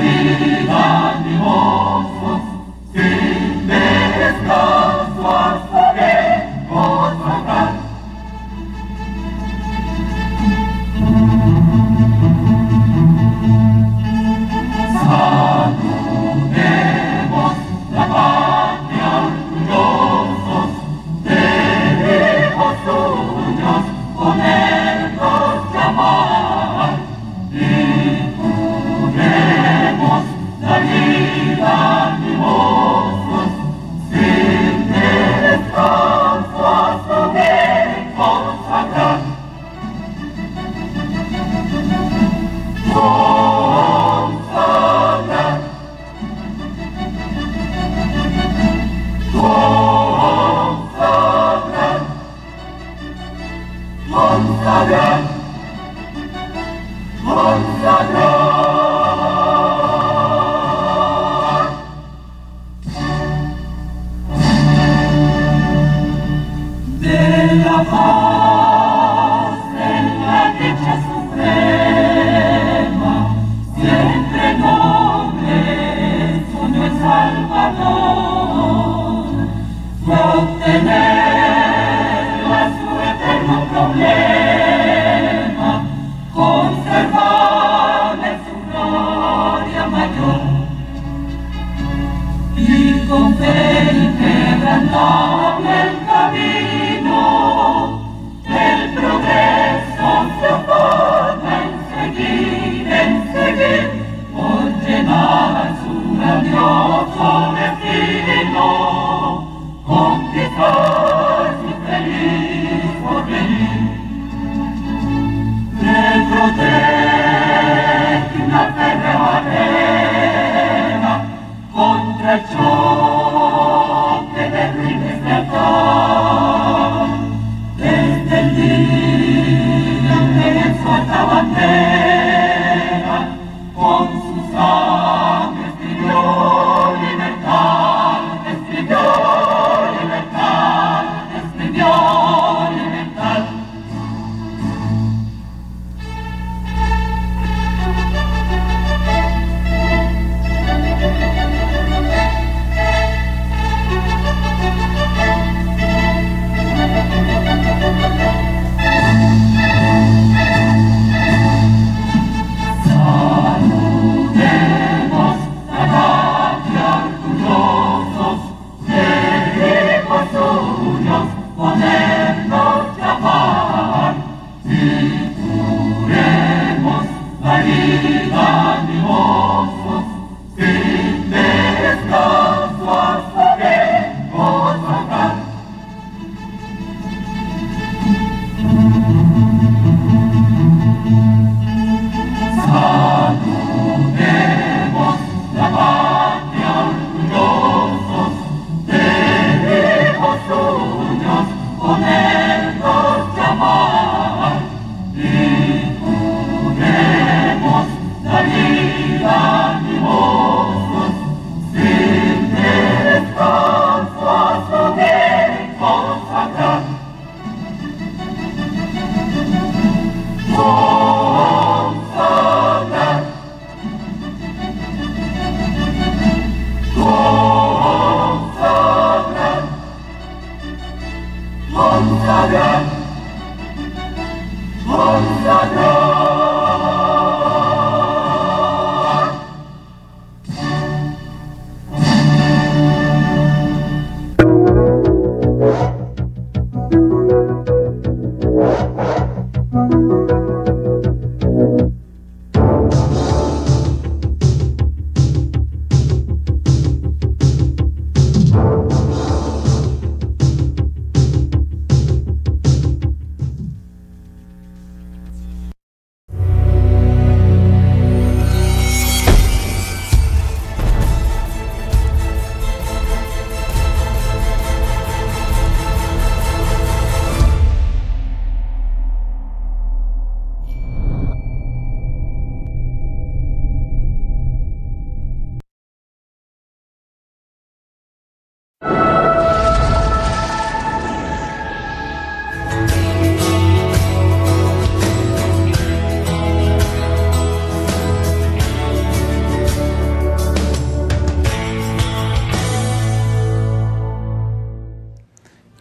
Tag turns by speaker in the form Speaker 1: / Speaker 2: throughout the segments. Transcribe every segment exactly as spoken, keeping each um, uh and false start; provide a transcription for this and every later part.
Speaker 1: Contra el choque de ruines de acá.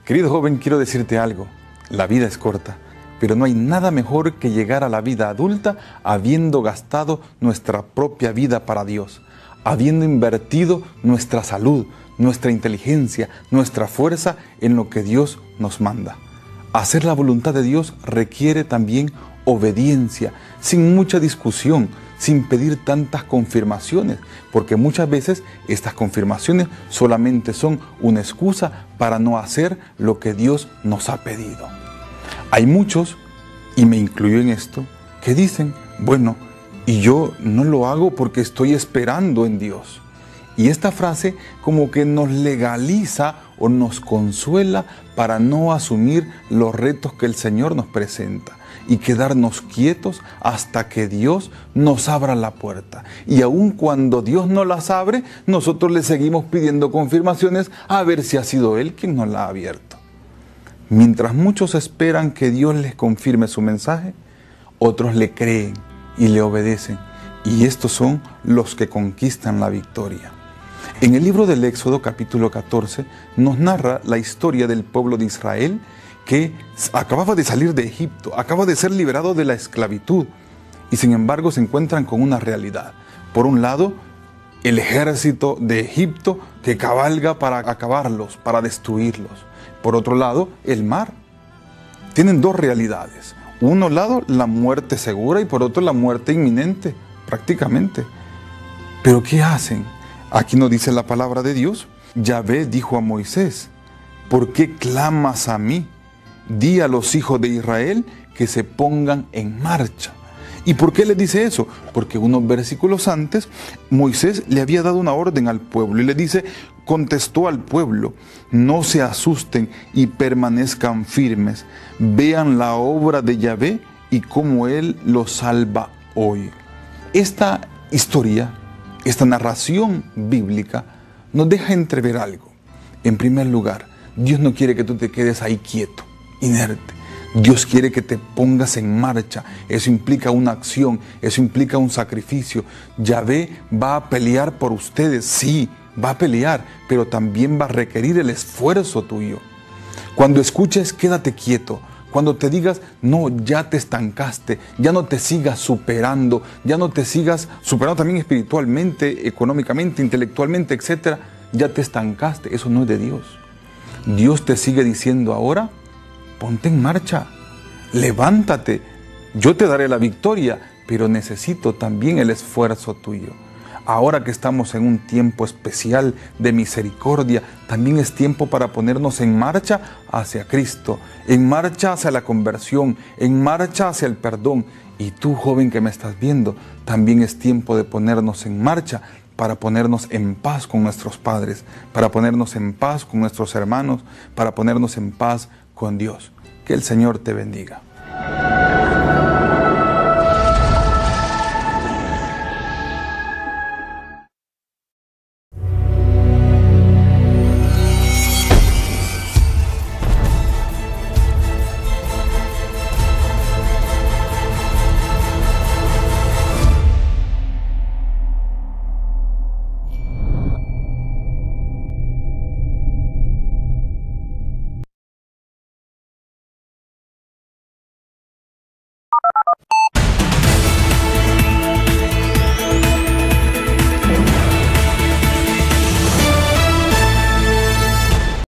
Speaker 1: Querido joven, quiero decirte algo. La vida es corta, pero no hay nada mejor que llegar a la vida adulta habiendo gastado nuestra propia vida para Dios, habiendo invertido nuestra salud, nuestra inteligencia, nuestra fuerza en lo que Dios nos manda. Hacer la voluntad de Dios requiere también obediencia, sin mucha discusión, sin pedir tantas confirmaciones, porque muchas veces estas confirmaciones solamente son una excusa para no hacer lo que Dios nos ha pedido. Hay muchos, y me incluyo en esto, que dicen, bueno, y yo no lo hago porque estoy esperando en Dios. Y esta frase como que nos legaliza o nos consuela para no asumir los retos que el Señor nos presenta y quedarnos quietos hasta que Dios nos abra la puerta. Y aun cuando Dios no las abre, nosotros le seguimos pidiendo confirmaciones a ver si ha sido Él quien nos la ha abierto. Mientras muchos esperan que Dios les confirme su mensaje, otros le creen y le obedecen. Y estos son los que conquistan la victoria. En el libro del Éxodo capítulo catorce nos narra la historia del pueblo de Israel que acababa de salir de Egipto, acaba de ser liberado de la esclavitud y sin embargo se encuentran con una realidad. Por un lado, el ejército de Egipto que cabalga para acabarlos, para destruirlos. Por otro lado, el mar. Tienen dos realidades. Uno lado, la muerte segura y por otro, la muerte inminente, prácticamente. ¿Pero qué hacen? Aquí nos dice la palabra de Dios. Yahvé dijo a Moisés, ¿por qué clamas a mí? Di a los hijos de Israel que se pongan en marcha. ¿Y por qué le dice eso? Porque unos versículos antes Moisés le había dado una orden al pueblo y le dice, contestó al pueblo, no se asusten y permanezcan firmes, vean la obra de Yahvé y cómo Él los salva hoy. Esta historia, esta narración bíblica nos deja entrever algo. En primer lugar, Dios no quiere que tú te quedes ahí quieto, inerte. Dios quiere que te pongas en marcha. Eso implica una acción, eso implica un sacrificio. Yahvé va a pelear por ustedes, sí, va a pelear, pero también va a requerir el esfuerzo tuyo. Cuando escuches, quédate quieto. Cuando te digas, no, ya te estancaste, ya no te sigas superando, ya no te sigas superando también espiritualmente, económicamente, intelectualmente, etcétera, ya te estancaste, eso no es de Dios. Dios te sigue diciendo ahora, ponte en marcha, levántate, yo te daré la victoria, pero necesito también el esfuerzo tuyo. Ahora que estamos en un tiempo especial de misericordia, también es tiempo para ponernos en marcha hacia Cristo, en marcha hacia la conversión, en marcha hacia el perdón. Y tú, joven que me estás viendo, también es tiempo de ponernos en marcha para ponernos en paz con nuestros padres, para ponernos en paz con nuestros hermanos, para ponernos en paz con Dios. Que el Señor te bendiga.